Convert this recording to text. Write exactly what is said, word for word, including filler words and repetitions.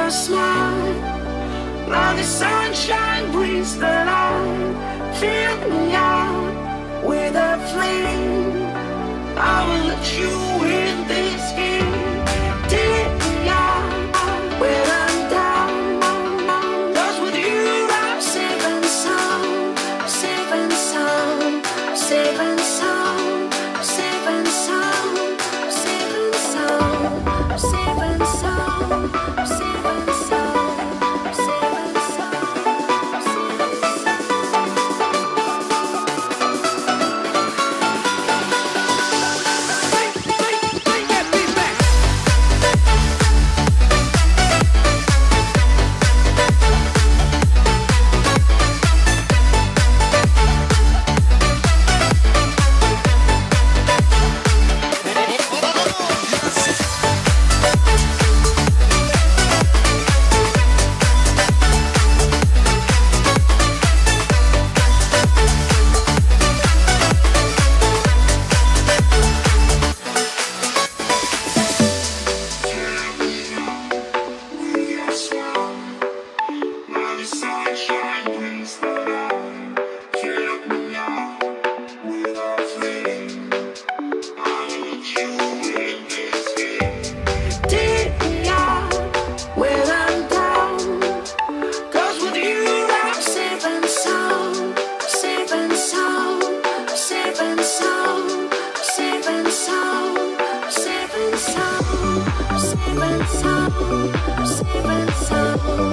your smile, now the sunshine brings the light. Fill me out with a flame, I will let you in this game. Take me out when I'm down, 'cause with you I'm safe and sound. I'm safe and sound, I'm safe and sound, I'm safe and sound, I'm safe and sound, I'm safe and sound, I'm safe and sound, I'm safe and sound, I'm safe and sound, I'm safe and sound.